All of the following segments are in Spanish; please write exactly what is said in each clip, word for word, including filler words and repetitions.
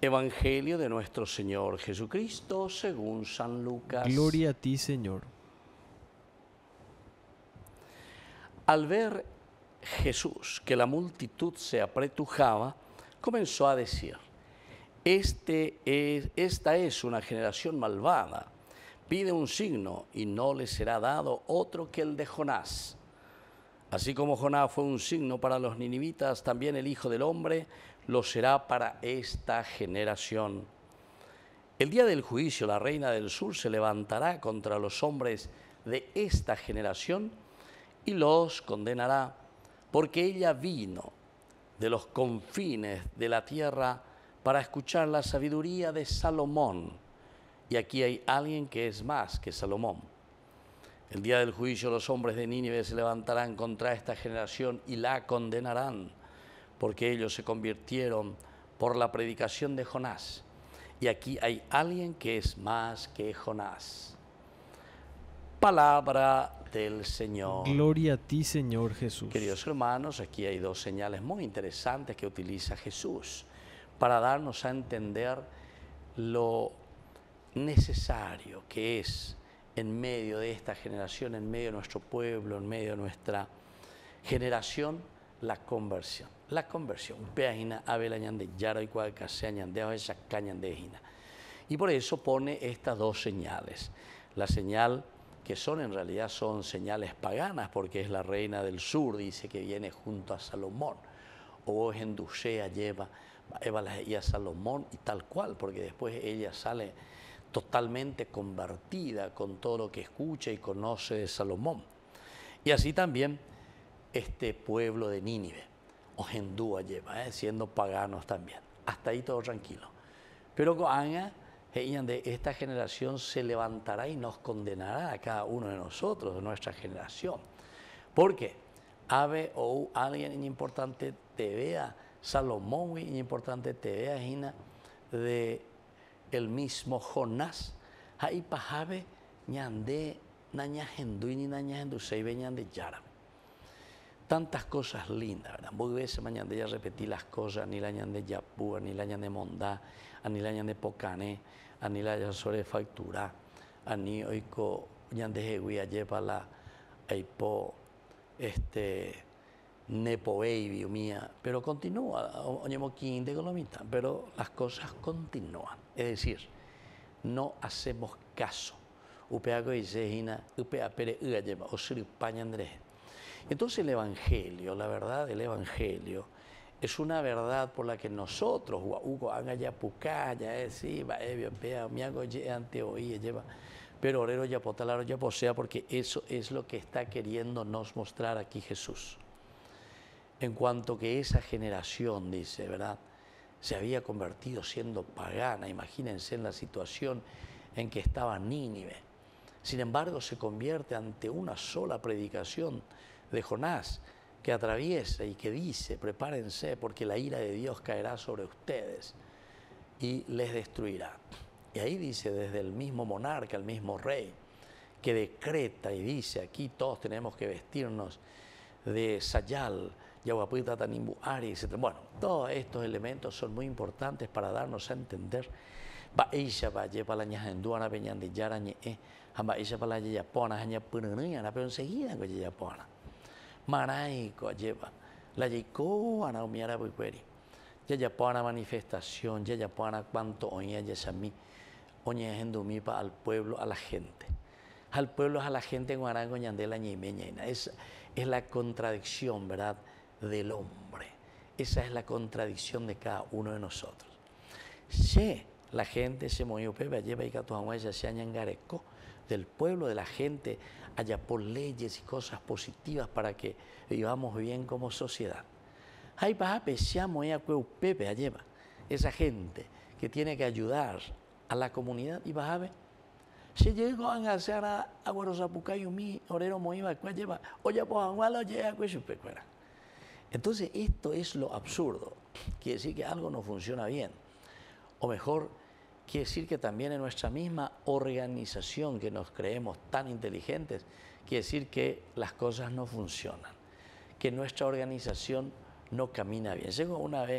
Evangelio de nuestro Señor Jesucristo según San Lucas. Gloria a ti, Señor. Al ver Jesús que la multitud se apretujaba, comenzó a decir: este es, esta es una generación malvada. Pide un signo y no le será dado otro que el de Jonás. Así como Jonás fue un signo para los ninivitas, también el Hijo del Hombre lo será para esta generación. El día del juicio, la reina del sur se levantará contra los hombres de esta generación y los condenará, porque ella vino de los confines de la tierra para escuchar la sabiduría de Salomón. Y aquí hay alguien que es más que Salomón. El día del juicio los hombres de Nínive se levantarán contra esta generación y la condenarán, porque ellos se convirtieron por la predicación de Jonás. Y aquí hay alguien que es más que Jonás. Palabra del Señor. Gloria a ti, Señor Jesús. Queridos hermanos, aquí hay dos señales muy interesantes que utiliza Jesús para darnos a entender lo necesario que es en medio de esta generación, en medio de nuestro pueblo, en medio de nuestra generación, la conversión. La conversión. Y por eso pone estas dos señales. La señal que son en realidad son señales paganas, porque es la reina del sur, dice que viene junto a Salomón. O en Dusea lleva y a Salomón y tal cual, porque después ella sale totalmente convertida con todo lo que escucha y conoce de Salomón. Y así también este pueblo de Nínive, Ohendúa lleva, ¿eh? siendo paganos también. Hasta ahí todo tranquilo. Pero Goanga, de esta generación se levantará y nos condenará a cada uno de nosotros, de nuestra generación. Porque ave o alguien importante te vea, Salomón importante te vea, Gina, de el mismo Jonás. Ahí pajabe ñande naña hendui ni naña hendusei veñan de yara. Tantas cosas lindas, ¿verdad? Muchas veces mañana ya repetí las cosas, ni la ñande yapú, ni la ñande mondá, ni la ñande pocané, ni la ya sobre factura, ni oico ñande jeguía lleva la aipo este nepo baby mía, pero continúa, oñemo quinte colomita, pero las cosas continúan, es decir, no hacemos caso. Upeago dice hina, upea pere ua lleva, o siripaña Andrés. Entonces el Evangelio, la verdad del Evangelio, es una verdad por la que nosotros, Hugo, haga ya pucaya, eh, sí, va, eh, vea, mi hago ya ante oí, lleva, pero orero ya potalaro ya posea, porque eso es lo que está queriendo nos mostrar aquí Jesús. En cuanto que esa generación, dice, ¿verdad?, se había convertido siendo pagana, imagínense en la situación en que estaba Nínive. Sin embargo, se convierte ante una sola predicación de Jonás, que atraviesa y que dice: prepárense porque la ira de Dios caerá sobre ustedes y les destruirá. Y ahí dice, desde el mismo monarca, el mismo rey, que decreta y dice: aquí todos tenemos que vestirnos de sayal, yaguapita, tanimbu, ari, etcétera. Bueno, todos estos elementos son muy importantes para darnos a entender. Va ella va lleva la ñajenduana peñan de yarañe, hamba ella para la yapona, haña pununina, pero enseguida con yapona. Maraico lleva la yico ana umiara buiqueri. Ya yapona manifestación, ya yapona cuanto oña yasami, oña jendumipa al pueblo, a la gente. Al pueblo es a la gente en guarango ñandela ñimeña. Es, es la contradicción, ¿verdad?, del hombre. Esa es la contradicción de cada uno de nosotros. Si la gente se movió, pepe, lleva y catuamuaya se añangareco del pueblo, de la gente, allá por leyes y cosas positivas para que vivamos bien como sociedad. Hay pajape, se amoya pepe, lleva esa gente que tiene que ayudar a la comunidad y pajape. Si llegó a hacer a Aguarosapucayumi, Orero Moiva, lleva, oye, pues Angualo llega a Entonces, esto es lo absurdo. Quiere decir que algo no funciona bien. O mejor, quiere decir que también en nuestra misma organización, que nos creemos tan inteligentes, quiere decir que las cosas no funcionan, que nuestra organización no camina bien. Llegó una vez,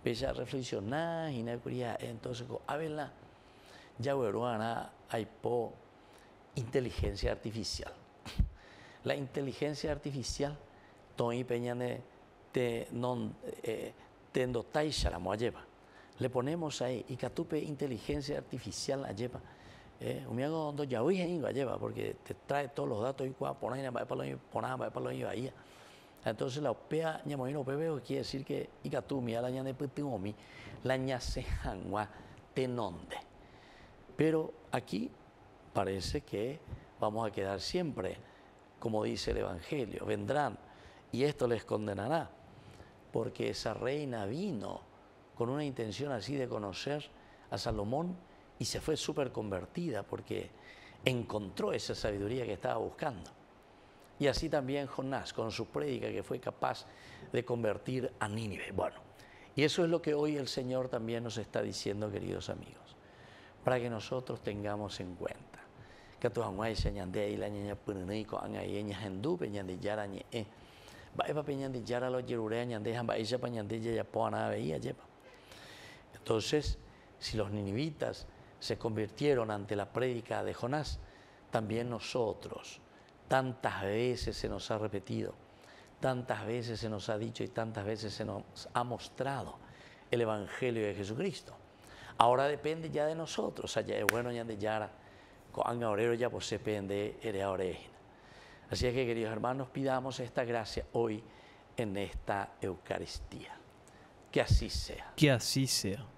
Pese a reflexionar y no quería, entonces, a verla, ya verán, hay po inteligencia artificial. La inteligencia artificial, Tony Peñane, te non, eh, tendo taisha la lleva. Le ponemos ahí, y catupe inteligencia artificial la lleva. Eh, un amigo donde ya hoy en lleva, porque te trae todos los datos y cuando pones para lo ahí. Entonces la opea ñamoino pebeo quiere decir que icatumi a la ñane putingomi la ñase hangua tenonde. Pero aquí parece que vamos a quedar siempre, como dice el Evangelio, vendrán y esto les condenará, porque esa reina vino con una intención así de conocer a Salomón y se fue súper convertida porque encontró esa sabiduría que estaba buscando. Y así también Jonás, con su prédica, que fue capaz de convertir a Nínive. Bueno, y eso es lo que hoy el Señor también nos está diciendo, queridos amigos, para que nosotros tengamos en cuenta que tu anguay se ñande y la ñaña pununico angayeña hendú peñande yara ñe va eva peñande yara lo yerure ñande hamba ella peñande ya pona veía lleva. Entonces, si los ninivitas se convirtieron ante la prédica de Jonás, también nosotros, tantas veces se nos ha repetido, tantas veces se nos ha dicho y tantas veces se nos ha mostrado el Evangelio de Jesucristo. Ahora depende ya de nosotros, allá es bueno ya de yara, con orero ya pues se pende ere oreja. Así es que, queridos hermanos, pidamos esta gracia hoy en esta Eucaristía. Que así sea. Que así sea.